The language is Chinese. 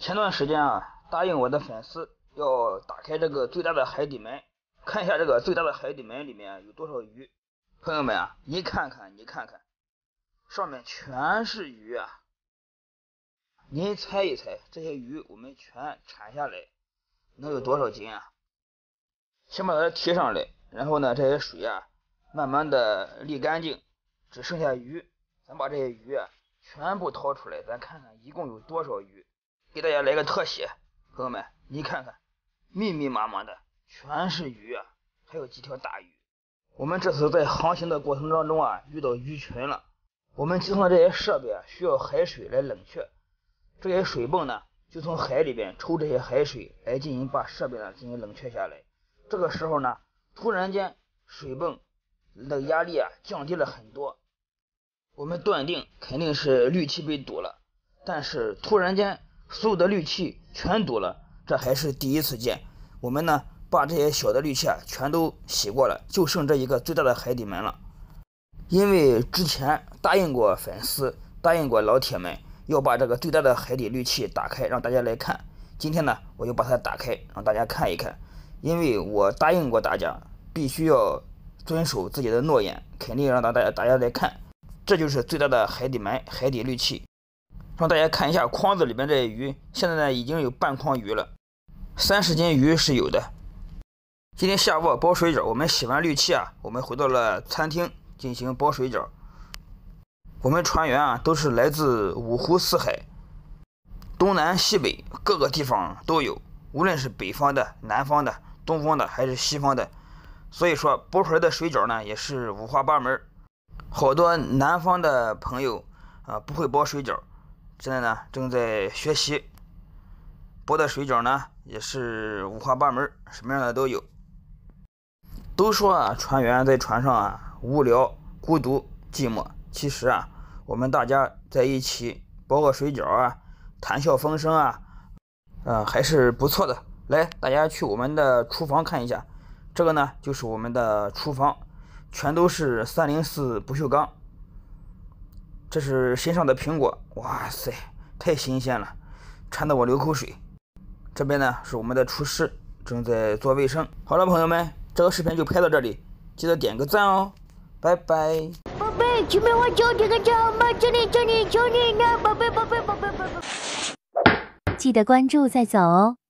前段时间啊，答应我的粉丝要打开这个最大的海底门，看一下这个最大的海底门里面有多少鱼。朋友们啊，你看看，上面全是鱼啊！您猜一猜，这些鱼我们全铲下来能有多少斤啊？先把它提上来，然后呢，这些水啊，慢慢的沥干净，只剩下鱼。咱把这些鱼啊全部掏出来，咱看看一共有多少鱼。给大家来个特写，朋友们，你看看，密密麻麻的全是鱼啊，还有几条大鱼。我们这次在航行的过程当中啊，遇到鱼群了。我们集成的这些设备啊，需要海水来冷却。这些水泵呢，就从海里边抽这些海水来进行把设备呢进行冷却下来。这个时候呢，突然间水泵的压力啊降低了很多，我们断定肯定是滤器被堵了。但是突然间所有的滤器全堵了，这还是第一次见。我们呢把这些小的滤器啊全都洗过了，就剩这一个最大的海底门了。因为之前答应过粉丝，答应过老铁们要把这个最大的海底滤器打开让大家来看。今天呢我就把它打开让大家看一看，因为我答应过大家必须要遵守自己的诺言，肯定让大家来看。这就是最大的海底门海底滤器，让大家看一下筐子里面这些鱼。现在呢已经有半筐鱼了，30斤鱼是有的。今天下午包水饺，我们洗完滤器啊，我们回到了餐厅进行包水饺。我们船员啊都是来自五湖四海，东南西北各个地方都有，无论是北方的、南方的、东方的还是西方的，所以说包出来的水饺呢也是五花八门。好多南方的朋友不会包水饺，现在呢正在学习，包的水饺呢也是五花八门，什么样的都有。都说啊，船员在船上啊无聊、孤独、寂寞。其实啊，我们大家在一起包个水饺啊，谈笑风生啊，还是不错的。来，大家去我们的厨房看一下，这个呢就是我们的厨房，全都是304不锈钢。这是新上的苹果，哇塞，太新鲜了，馋得我流口水。这边呢是我们的厨师正在做卫生。好了，朋友们，这个视频就拍到这里，记得点个赞哦，拜拜。 宝贝，前面我求点个赞吗？求你呢，宝贝。 记得关注再走哦。